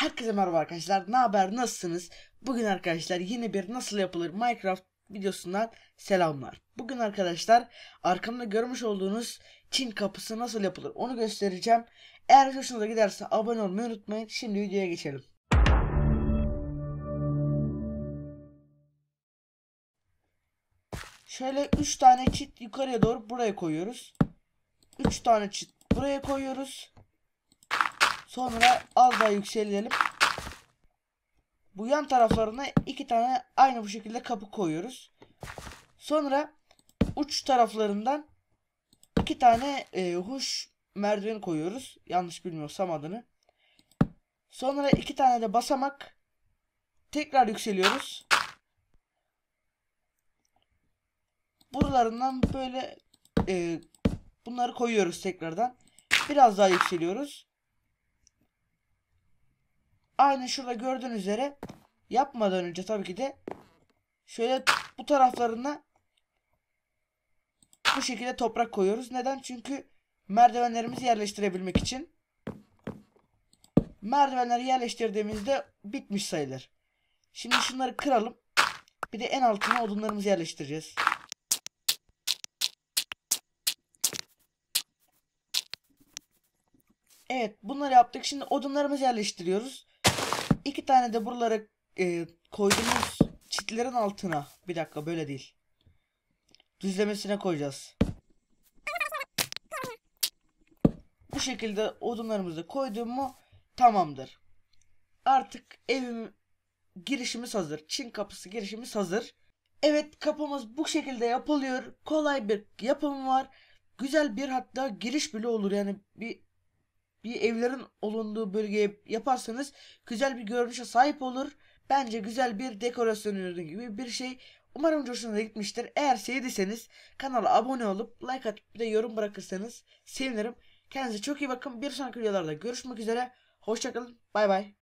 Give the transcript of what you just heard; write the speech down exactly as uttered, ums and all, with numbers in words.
Herkese merhaba arkadaşlar. Ne haber? Nasılsınız? Bugün arkadaşlar yeni bir nasıl yapılır Minecraft videosundan selamlar. Bugün arkadaşlar arkamda görmüş olduğunuz Çin kapısı nasıl yapılır onu göstereceğim. Eğer hoşunuza giderse abone olmayı unutmayın. Şimdi videoya geçelim. Şöyle üç tane çit yukarıya doğru buraya koyuyoruz. üç tane çit buraya koyuyoruz. Sonra az daha yükselelim. Bu yan taraflarına iki tane aynı bu şekilde kapı koyuyoruz. Sonra uç taraflarından iki tane e, huş merdiven koyuyoruz. Yanlış bilmiyorsam adını. Sonra iki tane de basamak. Tekrar yükseliyoruz. Buralarından böyle e, bunları koyuyoruz tekrardan. Biraz daha yükseliyoruz. Aynı şurada gördüğünüz üzere yapmadan önce tabii ki de şöyle bu taraflarına bu şekilde toprak koyuyoruz. Neden? Çünkü merdivenlerimizi yerleştirebilmek için. Merdivenleri yerleştirdiğimizde bitmiş sayılır. Şimdi şunları kıralım. Bir de en altına odunlarımızı yerleştireceğiz. Evet, bunları yaptık. Şimdi odunlarımızı yerleştiriyoruz. İki tane de buralara e, koyduğumuz çitlerin altına. Bir dakika, böyle değil. Düzlemesine koyacağız. Bu şekilde odunlarımızı koydum mu tamamdır. Artık evim girişimiz hazır. Çin kapısı girişimiz hazır. Evet, kapımız bu şekilde yapılıyor. Kolay bir yapımı var. Güzel bir, hatta giriş bile olur. Yani bir bir evlerin olunduğu bölgeye yaparsanız güzel bir görünüşe sahip olur. Bence güzel bir dekorasyon ürünü gibi bir şey. Umarım hoşunuza gitmiştir. Eğer sevdiyseniz kanala abone olup like atıp bir de yorum bırakırsanız sevinirim. Kendinize çok iyi bakın. Bir sonraki videolarda görüşmek üzere. Hoşçakalın. Bay bay.